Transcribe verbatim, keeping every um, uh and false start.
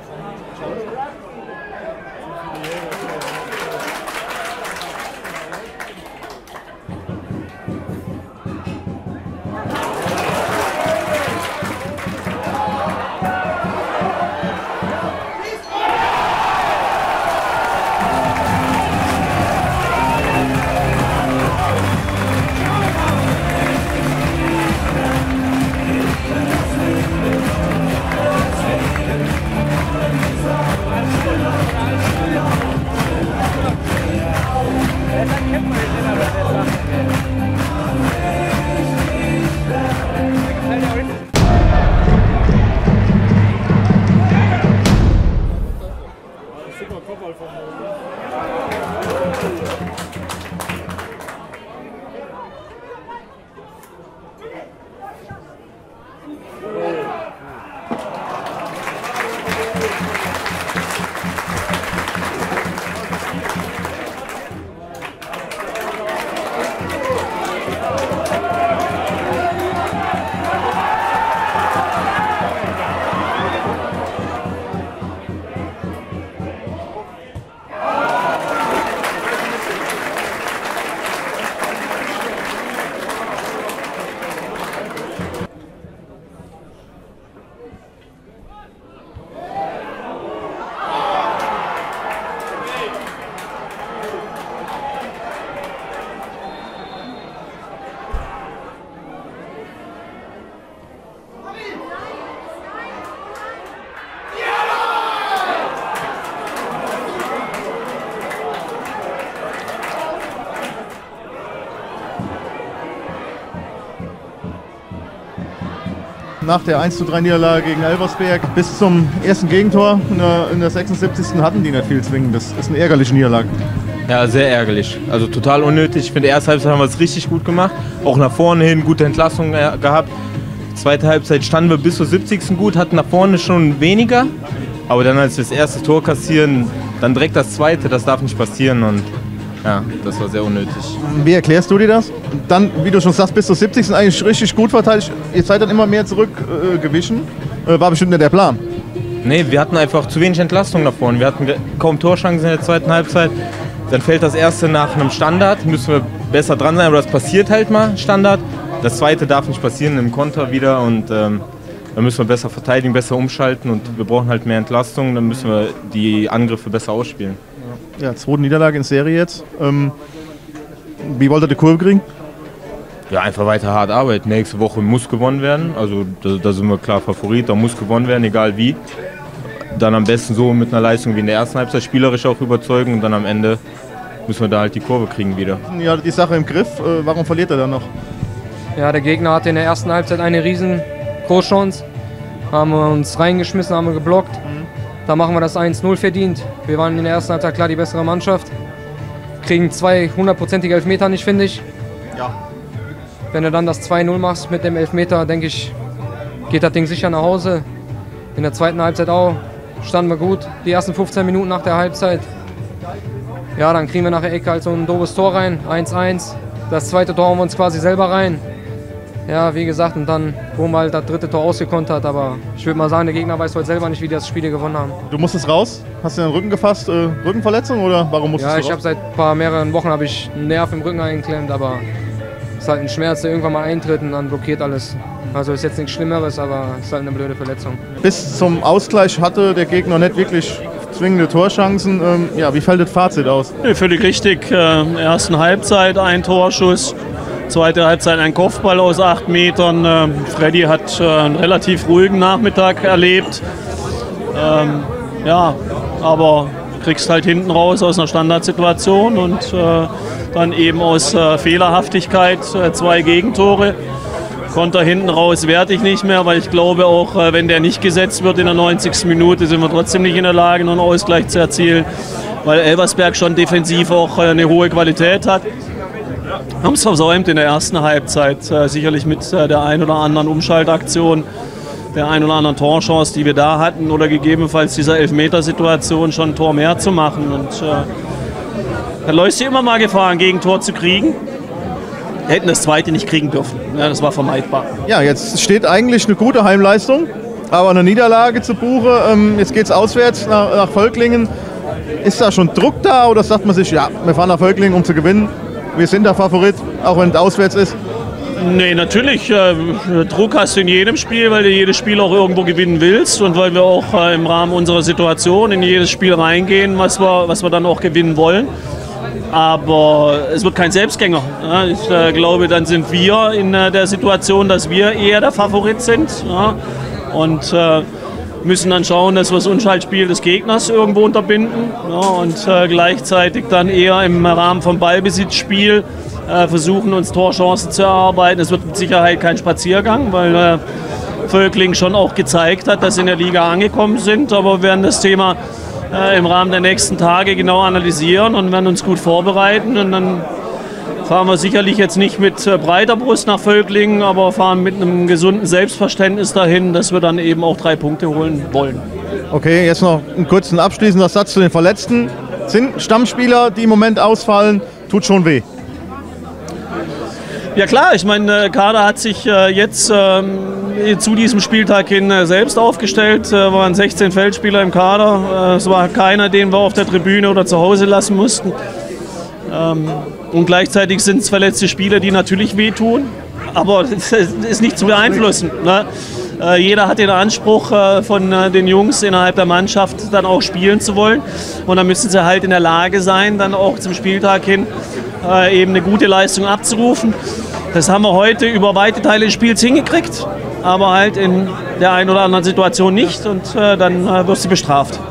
Nach der eins zu drei Niederlage gegen Elversberg bis zum ersten Gegentor in der, in der sechsundsiebzigsten hatten die nicht viel Zwingendes. Das ist eine ärgerliche Niederlage. Ja, sehr ärgerlich. Also total unnötig. Ich finde, die erste Halbzeit haben wir es richtig gut gemacht. Auch nach vorne hin gute Entlassungen gehabt. Zweite Halbzeit standen wir bis zur siebzigsten gut, hatten nach vorne schon weniger. Aber dann, als wir das erste Tor kassieren, dann direkt das zweite, das darf nicht passieren. Und ja, das war sehr unnötig. Wie erklärst du dir das? Dann, wie du schon sagst, bis zur siebzigsten eigentlich richtig gut verteidigt. Ihr seid dann immer mehr zurückgewichen. Äh, war bestimmt nicht der Plan. Nee, wir hatten einfach zu wenig Entlastung nach vorne. Wir hatten kaum Torschancen in der zweiten Halbzeit. Dann fällt das erste nach einem Standard, müssen wir besser dran sein, aber das passiert halt mal, Standard. Das zweite darf nicht passieren im Konter wieder und ähm, dann müssen wir besser verteidigen, besser umschalten und wir brauchen halt mehr Entlastung, dann müssen wir die Angriffe besser ausspielen. Ja, zweite Niederlage in Serie jetzt. Ähm, wie wollt ihr die Kurve kriegen? Ja, einfach weiter hart arbeiten. Nächste Woche muss gewonnen werden, also da, da sind wir klar Favorit, da muss gewonnen werden, egal wie. Dann am besten so mit einer Leistung wie in der ersten Halbzeit, spielerisch auch überzeugen und dann am Ende müssen wir da halt die Kurve kriegen wieder. Ja, die Sache im Griff, äh, warum verliert er dann noch? Ja, der Gegner hatte in der ersten Halbzeit eine riesen Großchance, haben wir uns reingeschmissen, haben wir geblockt. Mhm. Da machen wir das eins null verdient. Wir waren in der ersten Halbzeit klar die bessere Mannschaft, kriegen zwei hundertprozentige Elfmeter nicht, finde ich. Ja. Wenn du dann das zwei null machst mit dem Elfmeter, denke ich, geht das Ding sicher nach Hause. In der zweiten Halbzeit auch. Standen wir gut, die ersten fünfzehn Minuten nach der Halbzeit. Ja, dann kriegen wir nach der Ecke halt so ein doofes Tor rein, eins eins. Das zweite Tor haben wir uns quasi selber rein. Ja, wie gesagt, und dann wurden wir halt das dritte Tor ausgekontert. Aber ich würde mal sagen, der Gegner weiß heute selber nicht, wie die das Spiel gewonnen haben. Du musstest raus? Hast du den Rücken gefasst? Äh, Rückenverletzung oder warum musstest ja, du raus? Ja, ich habe seit paar mehreren Wochen habe ich einen Nerv im Rücken eingeklemmt, aber es ist halt ein Schmerz, der irgendwann mal eintritt und dann blockiert alles. Also ist jetzt nichts Schlimmeres, aber es ist halt eine blöde Verletzung. Bis zum Ausgleich hatte der Gegner nicht wirklich zwingende Torchancen. Ähm, ja, wie fällt das Fazit aus? Ja, völlig richtig. Äh, ersten Halbzeit ein Torschuss, zweite Halbzeit ein Kopfball aus acht Metern. Äh, Freddy hat äh, einen relativ ruhigen Nachmittag erlebt. Ähm, ja, aber du kriegst halt hinten raus aus einer Standardsituation und äh, dann eben aus äh, Fehlerhaftigkeit äh, zwei Gegentore. Konter hinten raus werte ich nicht mehr, weil ich glaube auch, wenn der nicht gesetzt wird in der neunzigsten Minute, sind wir trotzdem nicht in der Lage, noch einen Ausgleich zu erzielen, weil Elversberg schon defensiv auch eine hohe Qualität hat. Haben es versäumt in der ersten Halbzeit, sicherlich mit der ein oder anderen Umschaltaktion, der ein oder anderen Torchance, die wir da hatten oder gegebenenfalls dieser Elfmetersituation schon ein Tor mehr zu machen. Und äh, da läufst du immer mal Gefahr, ein Gegentor zu kriegen. Hätten das zweite nicht kriegen dürfen. Ja, das war vermeidbar. Ja, jetzt steht eigentlich eine gute Heimleistung. aber eine Niederlage zu Buche. Ähm, jetzt geht es auswärts nach, nach Völklingen. Ist da schon Druck da oder sagt man sich, ja, wir fahren nach Völklingen, um zu gewinnen? Wir sind der Favorit, auch wenn es auswärts ist. Nee, natürlich. Äh, Druck hast du in jedem Spiel, weil du jedes Spiel auch irgendwo gewinnen willst und weil wir auch äh, im Rahmen unserer Situation in jedes Spiel reingehen, was wir, was wir dann auch gewinnen wollen. Aber es wird kein Selbstgänger. Ja, ich äh, glaube, dann sind wir in äh, der Situation, dass wir eher der Favorit sind. Ja, und äh, müssen dann schauen, dass wir das Unschaltspiel des Gegners irgendwo unterbinden. Ja, und äh, gleichzeitig dann eher im Rahmen vom Ballbesitzspiel äh, versuchen, uns Torchancen zu erarbeiten. Es wird mit Sicherheit kein Spaziergang, weil äh, Völklingen schon auch gezeigt hat, dass sie in der Liga angekommen sind. Aber wir werden das Thema äh, im Rahmen der nächsten Tage genau analysieren und werden uns gut vorbereiten. Und dann fahren wir sicherlich jetzt nicht mit äh, breiter Brust nach Völklingen, aber fahren mit einem gesunden Selbstverständnis dahin, dass wir dann eben auch drei Punkte holen wollen. Okay, jetzt noch einen kurzen abschließender Satz zu den Verletzten. Sind Stammspieler, die im Moment ausfallen, tut schon weh. Ja klar, ich meine, der Kader hat sich äh, jetzt äh, zu diesem Spieltag hin äh, selbst aufgestellt. Äh, waren sechzehn Feldspieler im Kader. Äh, es war keiner, den wir auf der Tribüne oder zu Hause lassen mussten. Ähm, und gleichzeitig sind es verletzte Spieler, die natürlich wehtun. Aber das ist nicht zu beeinflussen. Ne? Äh, jeder hat den Anspruch äh, von äh, den Jungs innerhalb der Mannschaft dann auch spielen zu wollen. Und dann müssen sie halt in der Lage sein, dann auch zum Spieltag hin äh, eben eine gute Leistung abzurufen. Das haben wir heute über weite Teile des Spiels hingekriegt, aber halt in der einen oder anderen Situation nicht und äh, dann äh, wirst du bestraft.